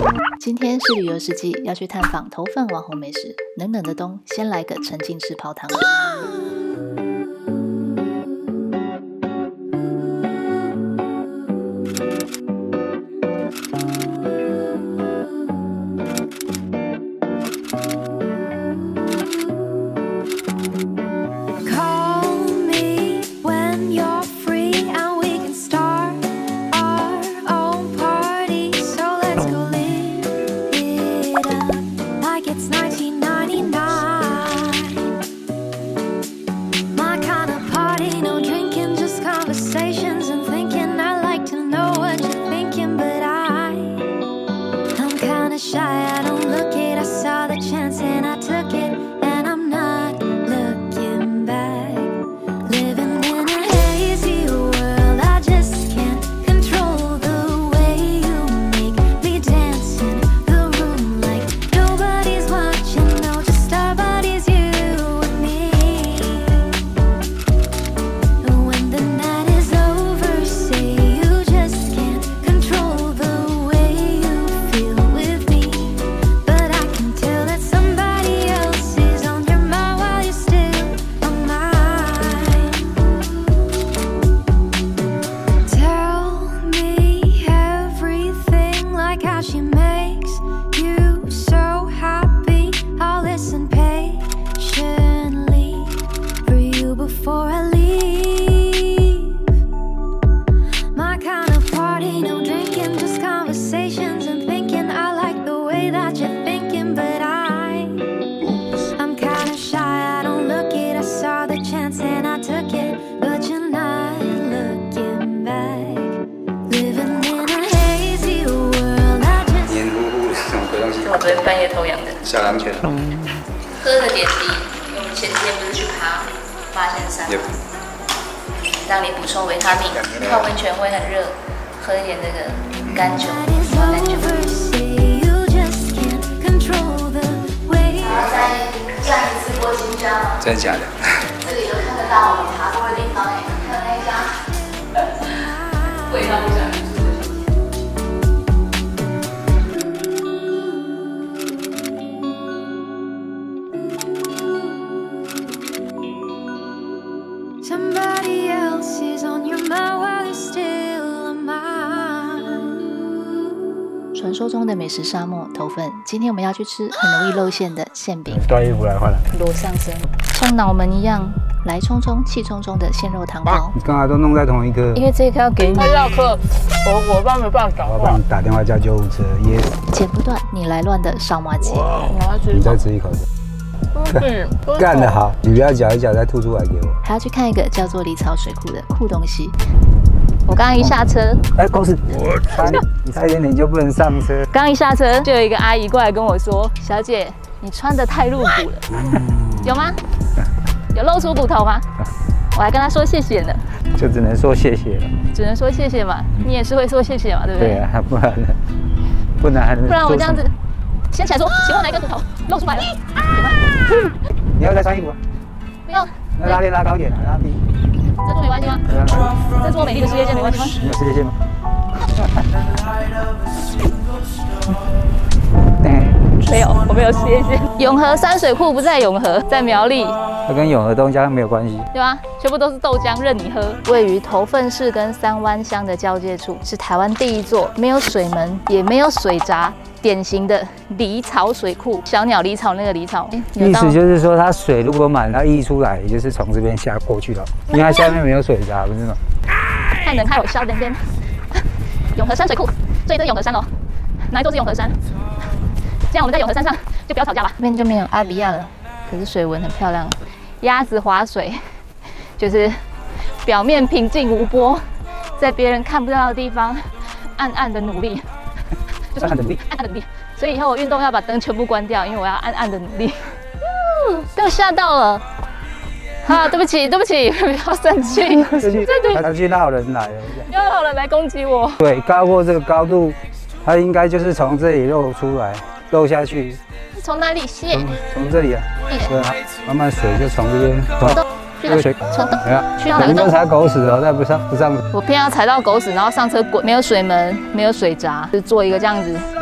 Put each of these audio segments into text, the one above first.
今天是旅游实记，要去探访头份网红美食。冷冷的冬，先来个沉浸式泡汤。 我昨天半夜偷养的小狼犬， 喝的点滴，因为我们前几天不是去爬八仙山，让你补充维他命。泡温泉会很热，喝一点这个甘酒，甘酒。然后再上一次过金江吗？ 真的假的？ 这里就看得到我们爬过的地方哎，看那一家，维他命站。 传说中的美食沙漠头份，今天我们要去吃很容易露馅的馅饼。 穿衣服来换了， 裸上身，像脑门一样来匆匆气冲冲的鲜肉汤包。 你刚才都弄在同一个， 因为这一颗要给你。 他要喝，我爸没办法找我帮你打电话叫救护车。耶！ 剪不断你来乱的烧麻鸡。 你再吃一口。干得好，你不要嚼一嚼再吐出来给我。 还要去看一个叫做离巢水库的酷东西。我刚刚一下车， 狗屎！你差一点点就不能上车。 刚一下车，就有一个阿姨过来跟我说：“小姐，你穿得太露骨了，有吗？有露出骨头吗？”我还跟她说谢谢呢。 就只能说谢谢了。 只能说谢谢嘛，你也是会说谢谢嘛，对不对？ 对啊，不然呢？不然我这样子掀起来说，请问哪一根骨头露出来了？有吗？ 你要再穿衣服？ 不用。 那拉链拉高一点，拉低。 这做没关系吗？这做美丽的事业线没关系吗？ 你有事业线吗？ 没有，我没有事业线。永和山水库不在永和，在苗栗。 它跟永和豆浆没有关系， 对吧？全部都是豆浆，任你喝。位于头份市跟三湾乡的交界处，是台湾第一座没有水门也没有水闸。典型的离巢水库，小鸟离巢那个离巢， 意思就是说，它水如果满，它溢出来，也就是从这边下过去了，因为它下面没有水闸，不是吗？ 太冷，害我笑点点。永和山水库，这里是永和山哦，哪一座是永和山？这样我们在永和山上就不要吵架吧。这边就没有阿比亚了，可是水纹很漂亮。鸭子划水，就是表面平静无波，在别人看不到的地方，暗暗的努力。就是暗暗的努力，所以以后我运动要把灯全部关掉，因为我要暗暗的努力。被我吓到了，啊，对不起，对不起，不要生气， 他去闹人来了， 不要有人来攻击我。 对，高过这个高度，它应该就是从这里漏出来，漏下去。 从哪里泄？ 从这里啊，对啊，慢慢水就从这边。这个水冲动， 去到哪个？踩狗屎哦，再不上。 我偏要踩到狗屎，然后上车滚，没有水门，没有水闸，就是做一个这样子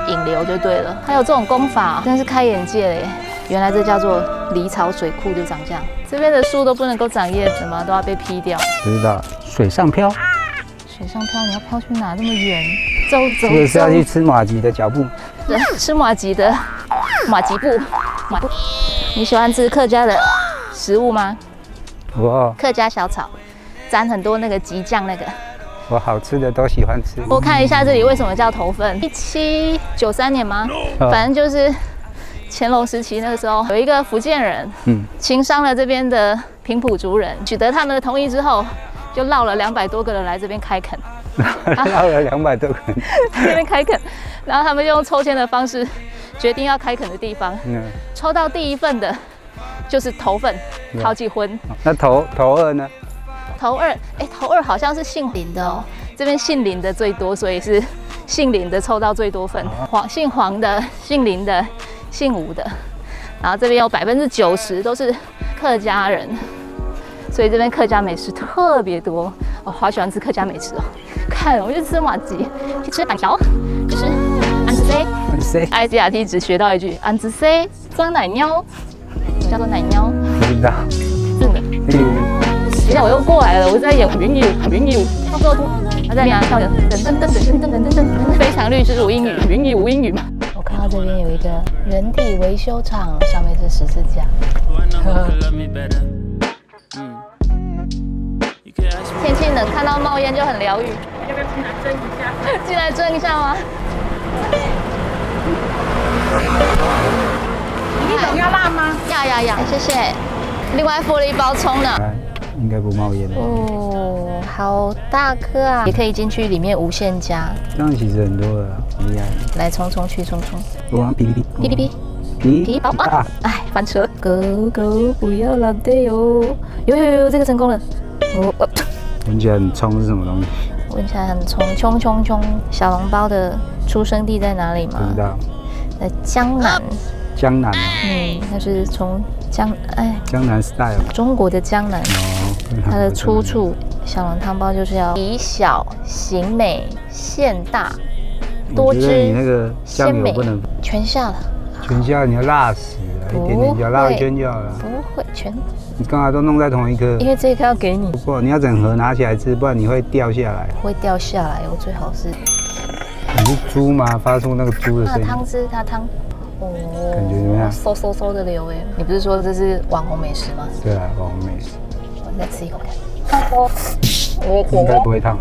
引流就对了。还有这种功法，真是开眼界了耶！原来这叫做离巢水库，就长这样。这边的树都不能够长叶子吗？都要被劈掉。 不知道，水上漂。 水上漂，你要漂去哪？那么远，走。 这个是要去吃麻吉的脚步。 对，吃麻吉的麻吉布。你喜欢吃客家的食物吗？ 我客家小炒，沾很多那个吉酱那个。 我好吃的都喜欢吃。 我看一下这里为什么叫头份？1793年吗？反正就是乾隆时期那个时候，有一个福建人，情伤了这边的平埔族人，取得他们的同意之后，就绕了200多个人来这边开垦。 绕了200多个人这边开垦，然后他们用抽签的方式决定要开垦的地方。抽到第1份的就是头份，考起婚。 那头2呢？ 头2好像是姓林的哦，这边姓林的最多，所以是姓林的抽到最多份。姓黄的、姓林的、姓吴的，然后这边有90%都是客家人，所以这边客家美食特别多。我好喜欢吃客家美食哦！看，我去吃麻吉，去吃板条，就是安子 C。ICRT 只学到一句安子 C 装奶妞，叫做奶妞。 不知道。 是的。等一下我又过来了，我在演云游，差不多。我在演跳的噔，非常律师无英语，云语无英语嘛。我看到这边有一个人体维修厂，上面是十字架。天气冷，看到冒烟就很疗愈。要不要进来蒸一下？进来蒸一下吗？ 你懂要辣吗？ 要，谢谢。另外附了一包葱呢。 应该不冒烟哦，好大颗啊！也可以进去里面无限加。 这样其实很多了，厉害。 来，冲去冲。 我往哔皮包啊！哎，翻车！狗不要老队友。有，这个成功了。 闻起来很冲是什么东西？ 闻起来很冲，冲。小笼包的出生地在哪里吗？ 不知道。 在江南。 江南。 那是从江南 style。中国的江南。它的出处，小笼汤包就是要以小型美，馅大，多汁。 你那个酱油不能全下了。 全下你要辣死了，一点点就辣一圈就好了。 不会全。 你刚才都弄在同一颗。 因为这一颗要给你。 不过你要整盒拿起来吃，不然你会掉下来。 会掉下来，我最好是。 你是猪吗？发出那个猪的声音。 汤汁，它汤。哦。 感觉怎么样？ 嗖的流哎！你不是说这是网红美食吗？ 对啊，网红美食。 再吃一口看。 应该不会烫。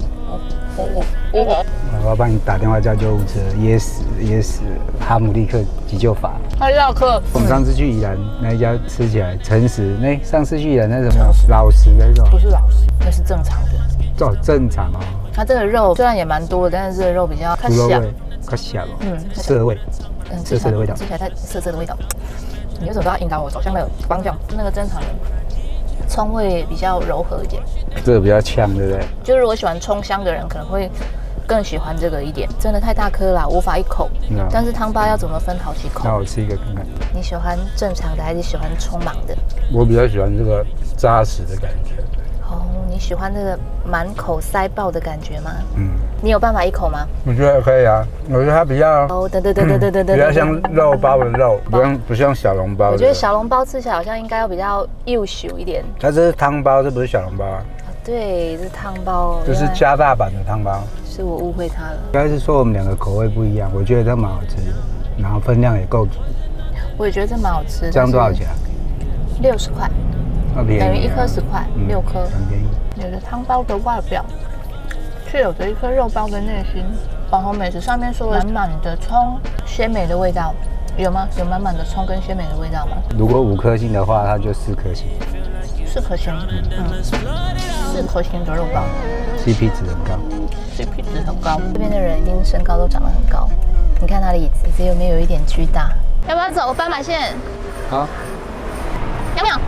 我要帮你打电话叫救护车，噎死哈姆立克急救法。 他要克。 我们上次去宜兰那一家吃起来诚实，上次去宜兰那什么老实那种。 不是老实，那是正常的。 哦，正常哦。 它这个肉虽然也蛮多的，但是这个肉比较小， 较小哦。涩味。涩的味道。 吃起来太涩的味道。你为什么都要引导我走向那个方向？那个正常人。葱会比较柔和一点， 这个比较呛，对不对？ 就是如果喜欢葱香的人，可能会更喜欢这个一点。真的太大颗了，无法一口。但是汤包要怎么分好几口？ 那我吃一个看看。 你喜欢正常的还是喜欢匆忙的？ 我比较喜欢这个扎实的感觉。 哦，你喜欢这个满口塞爆的感觉吗？你有办法一口吗？ 我觉得可以啊，我觉得它比较比较像肉包的肉，不像小笼包。 我觉得小笼包吃起来好像应该要比较幼熟一点。 它这是汤包，这不是小笼包啊。 对，是汤包。 这是加大版的汤包。 是我误会它了。 应该是说我们两个口味不一样，我觉得这蛮好吃的，然后分量也够足。 我也觉得这蛮好吃的。 这样多少钱 ？60块。等于一颗10块，6颗， 很便宜。 有着汤包的外表，却有着一颗肉包的内心。网红美食上面说满满的葱，鲜美的味道，有吗？有满满的葱跟鲜美的味道吗？ 如果5颗星的话，它就4颗星。 4颗星，4颗星的肉包 ，CP 值很高。 CP 值很高。 这边的人一定身高都长得很高。你看他的椅子有没有一点巨大？要不要走斑马线？ 好。 要不要？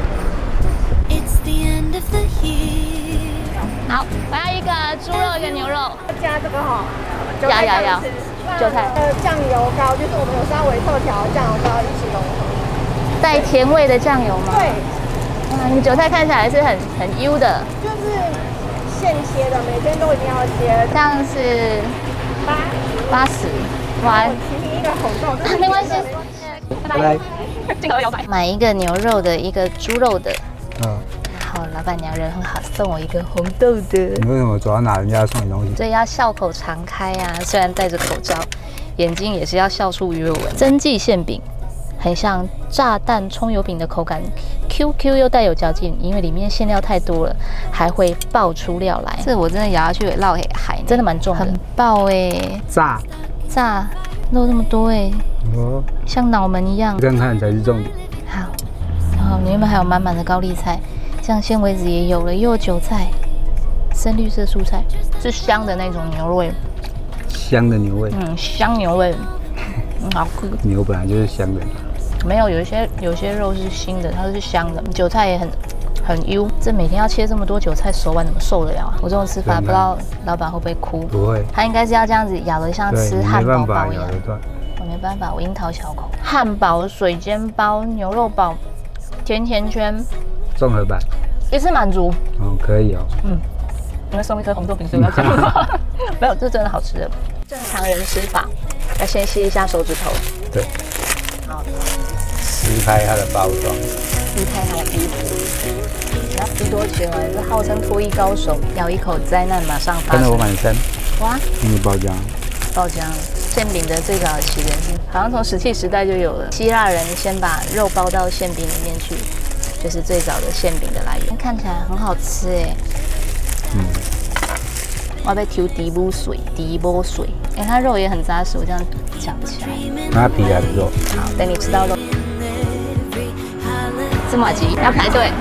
好，我要一个猪肉，一个牛肉。 加这个哈， 要，韭菜。 酱油膏就是我们有稍微特调酱油膏一起融合， 带甜味的酱油吗？ 对。 哇，你韭菜看起来是很优的。 就是现切的，每天都一定要切。 这样是80。 晚安。 一个口罩， 没关系， 拜拜。 镜头摇摆。买一个牛肉的，一个猪肉的。 嗯。 然后老板娘人很好，送我一个红豆的。 你为什么走到哪人家送你东西？ 所以要笑口常开啊，虽然戴着口罩，眼睛也是要笑出鱼尾纹。增记馅饼。很像炸弹葱油饼的口感 ，QQ 又带有嚼劲，因为里面馅料太多了，还会爆出料来。这我真的咬下去烙海，真的蛮重的，很爆哎！炸肉那么多哎，哦，像脑门一样。 这样看才是重点。 好，然后里面还有满满的高丽菜，这样纤维质也有了，又有韭菜，深绿色蔬菜，是香的那种牛味。 香的牛味。 香牛味，好吃。 牛本来就是香的。 没有，有一些肉是腥的，它是香的。韭菜也很优，这每天要切这么多韭菜，手腕怎么受得了啊？我这种吃法，不知道老板会不会哭？ 不会， 他应该是要这样子咬得像吃汉堡包一样。我没办法，我樱桃小口。汉堡、水煎包、牛肉堡、甜甜圈， 综合版， 一次满足。 哦，可以哦。 因为送一颗红豆饼，所以要讲。没有，这真的好吃的。正常人吃法，要先吸一下手指头。 对。 好。 撕开它的包装， 撕开它的衣服。你要吃多久啊？是号称脱衣高手，咬一口灾难马上发生。 跟着我满身。 哇！ 你爆浆。 爆浆。馅饼的最早的起源是，好像从石器时代就有了。希腊人先把肉包到馅饼里面去，就是最早的馅饼的来源。看起来很好吃哎。我要抽底部水，哎，它肉也很扎实，我这样讲不起来。 它皮还不错。 好，等你吃到肉。芝麻鸡要排队。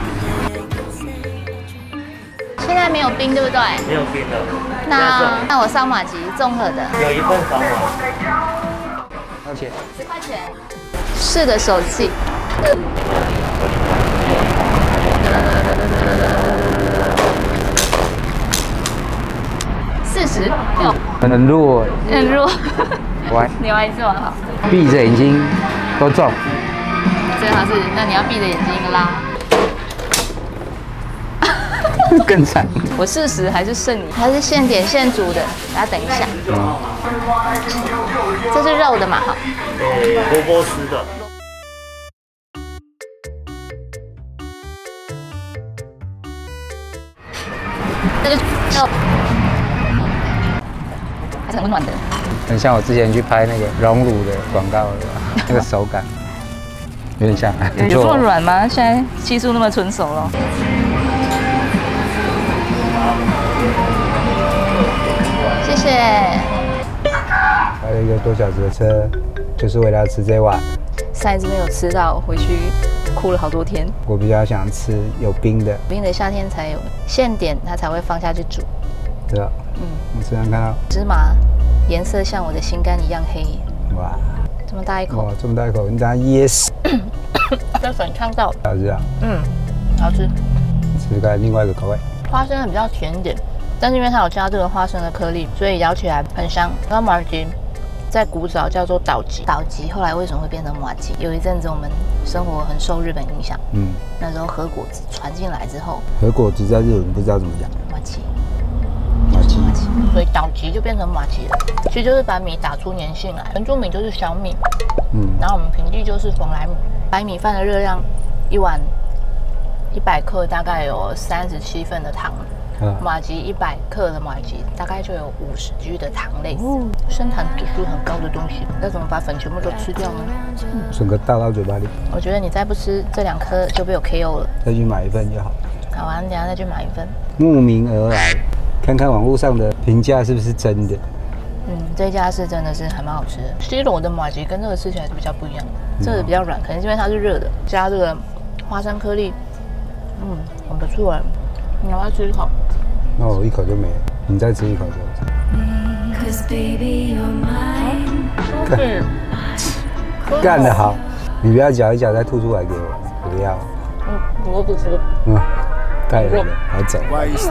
现在没有冰，对不对？ 没有冰的。 那我烧马吉综合的。 有一份烧马。 多少钱 ？10块钱。是的手气。46。 很弱。 很弱。 歪。 你玩一次玩好。 闭着眼睛都中。 最好是，那你要闭着眼睛拉。 更惨。 我事实还是胜你，它是现点现煮的，大家等一下。这是肉的嘛？哈。 萝卜丝的。 这个肉还是很温暖的。 很像我之前去拍那个荣乳的广告的那个手感，有点像。 有这么软吗？现在技术那么纯熟了。谢谢。 开了1个多小时的车，就是为了要吃这碗。 上一次没有吃到，回去哭了好多天。 我比较想吃有冰的， 冰的夏天才有，现点它才会放下去煮。 对啊。我虽然看到芝麻颜色像我的心肝一样黑。哇，这么大一口。 哇，这么大一口，你等下噎死。 这粉烫到。 好吃啊。 好吃。 吃看另外一个口味。 花生比较甜一点，但是因为它有加这个花生的颗粒，所以咬起来很香。那马吉在古早叫做岛吉，岛吉后来为什么会变成马吉？有一阵子我们生活很受日本影响，那时候和果子传进来之后， 和果子在日文不知道怎么讲， 马吉，所以岛吉就变成马吉了。其实就是把米打出粘性来，珍珠米就是小米，然后我们平地就是蓬莱米。白米饭的热量1碗100克大概有37份的糖。马吉100克的马吉大概就有50G 的糖类，升糖指数很高的东西，那怎么把粉全部都吃掉呢？ 整个倒到嘴巴里。我觉得你再不吃这2颗就被我 KO 了。 再去买一份就好。 好啊，你等下再去买一份。 慕名而来，看看网络上的评价是不是真的。 这家是真的是还蛮好吃的。西螺的马吉跟这个吃起来是比较不一样的，这个比较软，可能是因为它是热的，加这个花生颗粒，很不错哎。你要不要吃一口？ 那我一口就没了，你再吃一口就好。干得好，你不要嚼一嚼再吐出来给我，不要。 我不吃。 太热了，来走。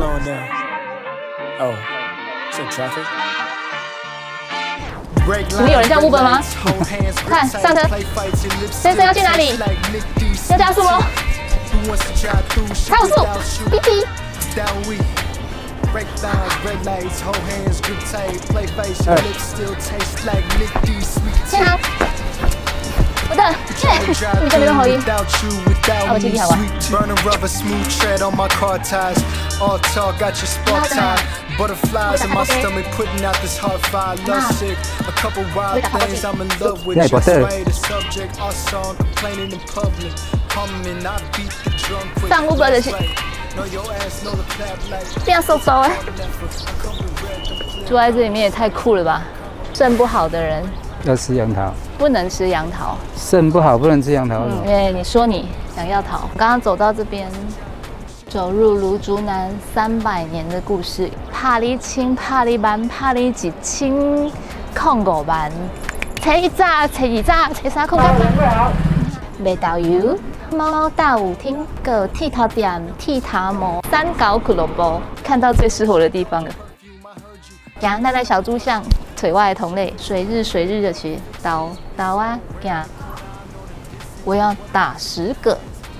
请问有人叫 Uber 吗？看上车，先生要去哪里？要加速喽！350，滴滴。 天啊！我的，你这边好音，啊，我听你好吧。 Butterflies in my stomach, putting out this hot fire, love sick. A couple wild things, I'm in love with. Just way the subject, our song, complaining in public. Humming, I beat the drum quick. 上 Uber 的去，不要收收哎！住在这里面也太酷了吧！肾不好的人要吃杨桃， 不能吃杨桃。 肾不好不能吃杨桃。 因为你说你想要逃。刚刚走到这边。走入芦竹南300年的故事，拍你千，拍你万，拍你1005万，初一早，初二早，初三空9。卖豆油，猫大舞厅，个剃头店，剃头毛，3角俱乐部，看到最适合我的地方了。行，咱来小猪巷，水外同类，水日的去倒啊，行，我要打10个。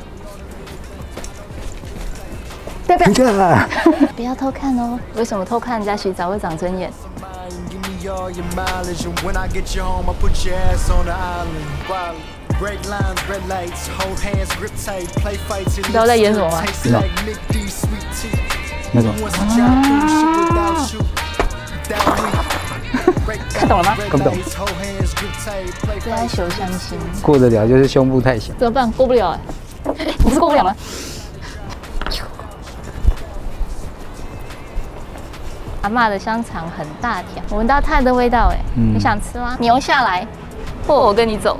不要！不要偷看哦！为什么偷看人家洗澡会长针眼？你知道在演什么吗？ 那种。 看懂了吗？ 看不懂。 不要求相亲。 过得了就是胸部太小。 怎么办？过不了哎！你是过不了吗？阿嬷的香肠很大条，我闻到菜的味道哎，你想吃吗？牛下来，或我跟你走。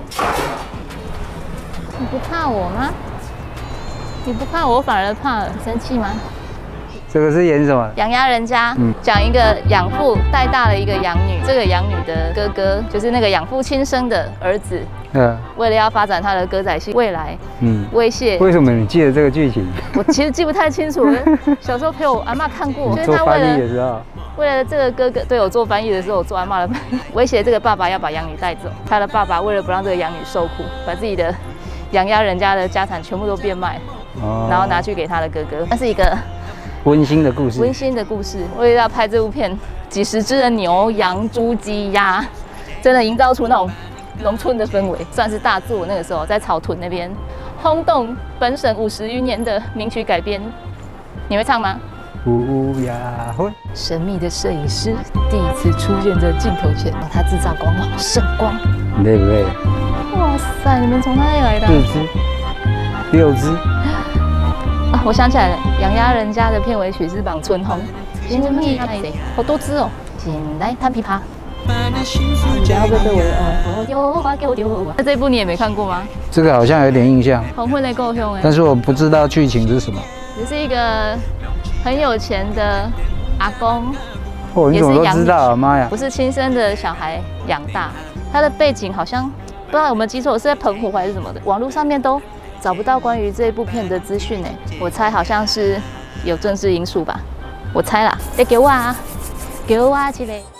你不怕我吗？你不怕我，反而怕了，生气吗？ 这个是演什么？ 养鸭人家，讲一个养父带大了一个养女，这个养女的哥哥就是那个养父亲生的儿子。为了要发展他的歌仔戏未来，威胁。 为什么你记得这个剧情？ 我其实记不太清楚，小时候陪我阿嬷看过。 做翻译的时候， 为了这个哥哥，对我做翻译的时候，我做阿嬷的翻译，威胁这个爸爸要把养女带走。他的爸爸为了不让这个养女受苦，把自己的养鸭人家的家产全部都变卖，然后拿去给他的哥哥。那是一个温馨的故事。 温馨的故事。为了要拍这部片，几十只的牛、羊、猪、鸡、鸭，真的营造出那种农村的氛围，算是大作。那个时候在草屯那边轰动本省50余年的名曲改编，你会唱吗？ 乌鸦会。 神秘的摄影师第一次出现在镜头前，他制造光芒，圣光。 你累不累？ 哇塞，你们从哪里来的 ？6只。 啊，我想起来了，养鸭人家的片尾曲是《望春风》，好多只哦。进来弹琵琶。不要被我的那这一部你也没看过吗？ 这个好像有点印象。 黄昏的够凶哎， 但是我不知道剧情是什么。 只是一个很有钱的阿公， 你怎么都知道啊？妈呀！ 不是亲生的小孩养大，他的背景好像不知道有没有记错，是在澎湖还是什么的，网络上面都找不到关于这一部片的资讯哎。我猜好像是有政治因素吧，我猜啦。给我啊，给我啊，这个。